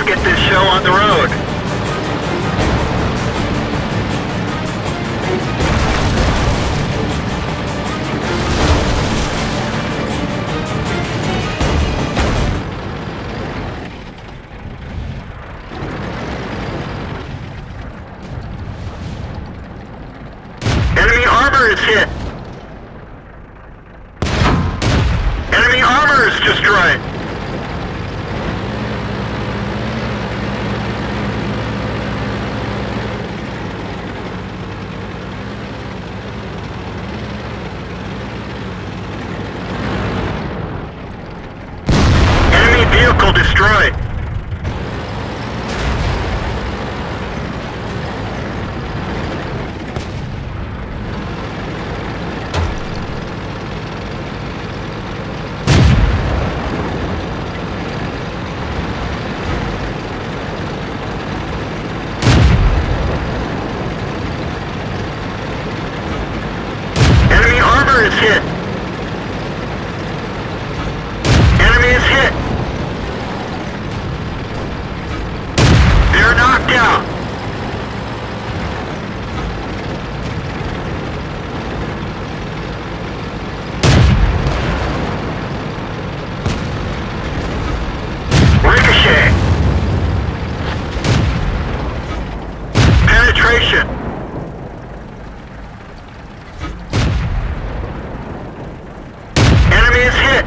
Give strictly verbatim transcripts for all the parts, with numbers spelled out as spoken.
let's get this show on the road. Enemy armor is hit. Enemy armor is destroyed. Enemy vehicle destroyed. Enemy armor is hit. Enemy is hit. They're knocked out. Ricochet. Penetration. Enemy is hit.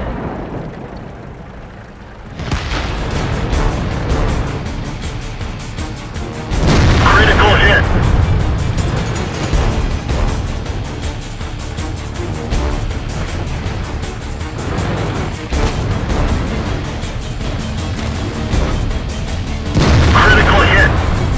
Critical hit. Critical hit.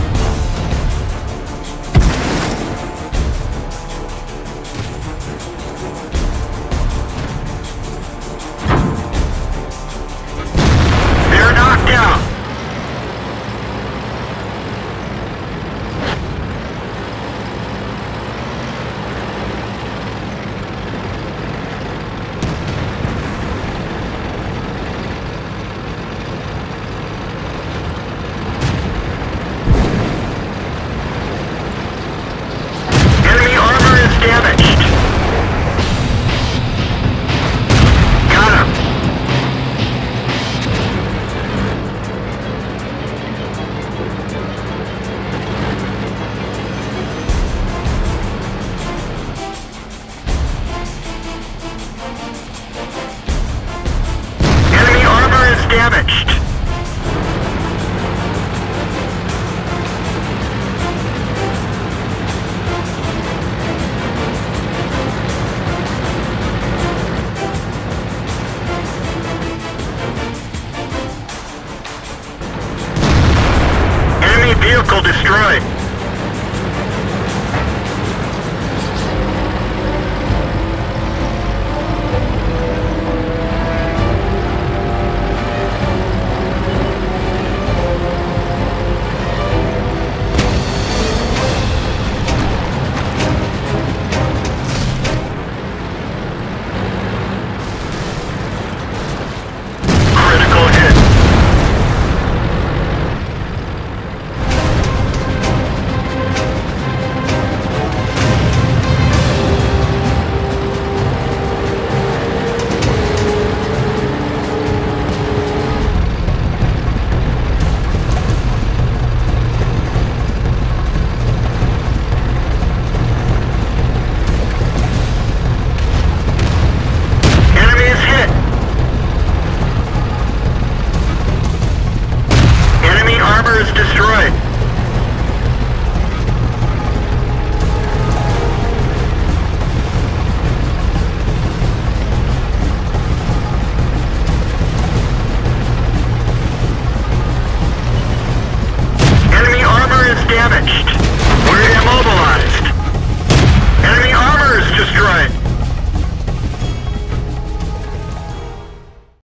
They're knocked out. Enemy armor is damaged. Got him. Enemy armor is damaged. Enemy vehicle destroyed.